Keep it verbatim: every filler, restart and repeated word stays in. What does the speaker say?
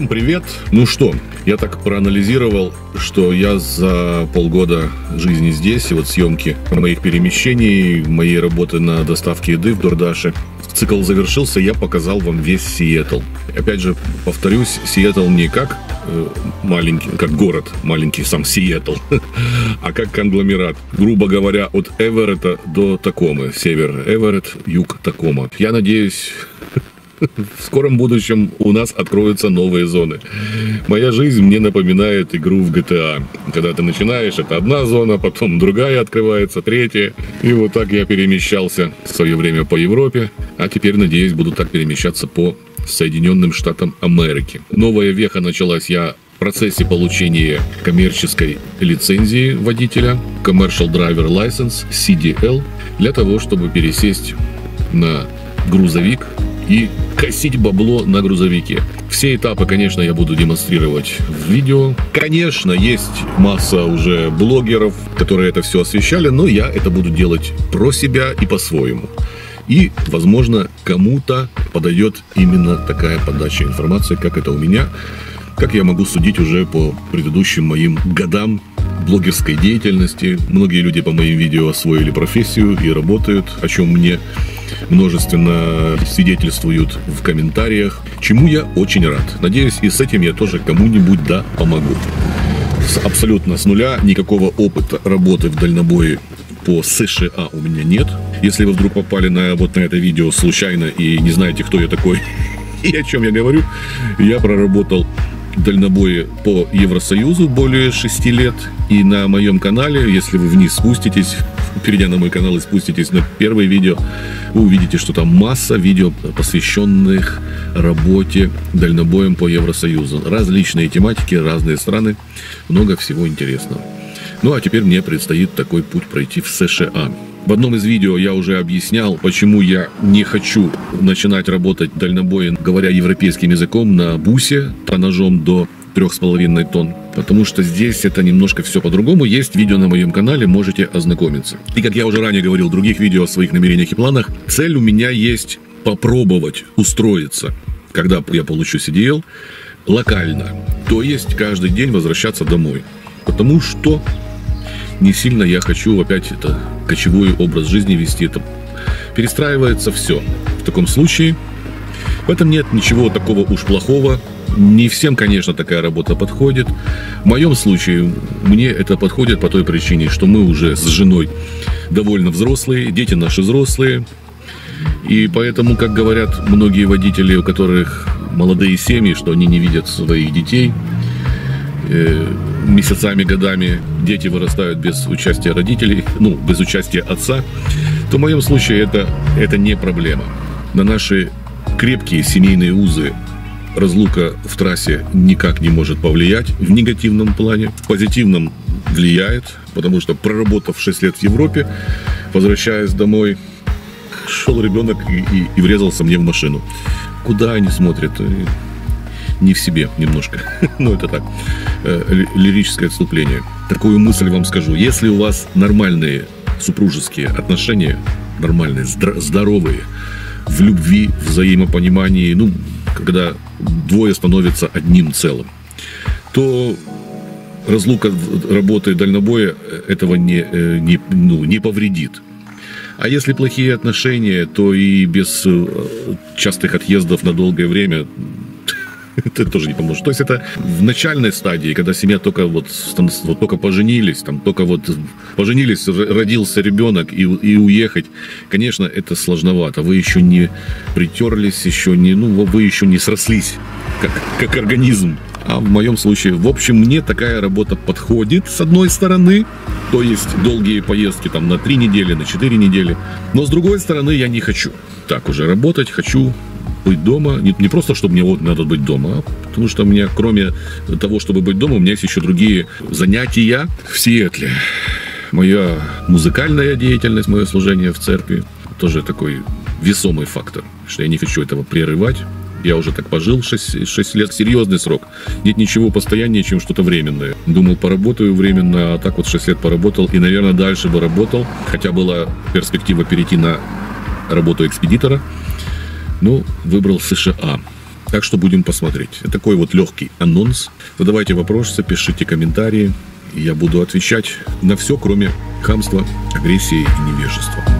Всем привет! Ну что, я так проанализировал, что я за полгода жизни здесь, и вот съемки моих перемещений, моей работы на доставке еды в Дордаше, цикл завершился, я показал вам весь Сиэтл. Опять же, повторюсь, Сиэтл не как э, маленький, как город, маленький сам Сиэтл, а как конгломерат. Грубо говоря, от Эверетта до Такомы. Север Эверетт, юг Такома. Я надеюсь, в скором будущем у нас откроются новые зоны. Моя жизнь мне напоминает игру в джи ти эй. Когда ты начинаешь, это одна зона, потом другая открывается, третья. И вот так я перемещался в свое время по Европе, а теперь, надеюсь, буду так перемещаться по Соединенным Штатам Америки. Новая веха началась я в процессе получения коммерческой лицензии водителя, Commercial Driver License, си ди эл, для того, чтобы пересесть на грузовик и косить бабло на грузовике. Все этапы, конечно, я буду демонстрировать в видео. Конечно, есть масса уже блогеров, которые это все освещали, но я это буду делать про себя и по-своему. И, возможно, кому-то подойдет именно такая подача информации, как это у меня, как я могу судить уже по предыдущим моим годам блогерской деятельности. Многие люди по моим видео освоили профессию и работают, о чем мне множественно свидетельствуют в комментариях, чему я очень рад. Надеюсь, и с этим я тоже кому-нибудь да помогу. С, абсолютно с нуля, никакого опыта работы в дальнобое по США у меня нет. Если вы вдруг попали на вот на это видео случайно и не знаете, кто я такой и о чем я говорю, я проработал дальнобои по Евросоюзу более шести лет. И на моем канале, если вы вниз спуститесь, перейдя на мой канал и спуститесь на первое видео, вы увидите, что там масса видео, посвященных работе дальнобоем по Евросоюзу. Различные тематики, разные страны, много всего интересного. Ну а теперь мне предстоит такой путь пройти в США. В одном из видео я уже объяснял, почему я не хочу начинать работать дальнобоем, говоря европейским языком, на бусе, тоннажом до трех с половиной тонн. Потому что здесь это немножко все по-другому. Есть видео на моем канале, можете ознакомиться. И как я уже ранее говорил в других видео о своих намерениях и планах, цель у меня есть попробовать устроиться, когда я получу си ди эл, локально. То есть каждый день возвращаться домой. Потому что не сильно я хочу опять это кочевой образ жизни вести. Это перестраивается все. В таком случае в этом нет ничего такого уж плохого. Не всем, конечно, такая работа подходит. В моем случае мне это подходит по той причине, что мы уже с женой довольно взрослые, дети наши взрослые. И поэтому, как говорят многие водители, у которых молодые семьи, что они не видят своих детей э, месяцами, годами, дети вырастают без участия родителей, ну, без участия отца, то в моем случае это, это не проблема. На наши крепкие семейные узы разлука в трассе никак не может повлиять в негативном плане. В позитивном влияет, потому что, проработав шесть лет в Европе, возвращаясь домой, шел ребенок и, и, и врезался мне в машину. Куда они смотрят? Не в себе немножко. Ну, это так, лирическое отступление. Такую мысль вам скажу. Если у вас нормальные супружеские отношения, нормальные, здоровые, в любви, в взаимопонимании, ну, когда двое становятся одним целым, то разлука работы дальнобоя этого не, не, ну, не повредит. А если плохие отношения, то и без частых отъездов на долгое время это тоже не поможет. То есть это в начальной стадии, когда семья только вот, там, вот только поженились, там только вот поженились, родился ребенок и, и уехать, конечно, это сложновато. Вы еще не притерлись, еще не, ну, вы еще не срослись как, как организм. А в моем случае, в общем, мне такая работа подходит с одной стороны, то есть долгие поездки там на три недели, на четыре недели. Но с другой стороны, я не хочу так уже работать, хочу быть дома, не, не просто, чтобы мне вот надо быть дома, а потому что у меня, кроме того, чтобы быть дома, у меня есть еще другие занятия в Сиэтле. Моя музыкальная деятельность, мое служение в церкви, тоже такой весомый фактор, что я не хочу этого прерывать. Я уже так пожил шесть, шесть лет, серьезный срок. Нет ничего постояннее, чем что-то временное. Думал, поработаю временно, а так вот шесть лет поработал. И, наверное, дальше бы работал. Хотя была перспектива перейти на работу экспедитора. Ну, выбрал США. Так что будем посмотреть. Такой вот легкий анонс. Задавайте вопросы, пишите комментарии. Я буду отвечать на все, кроме хамства, агрессии и невежества.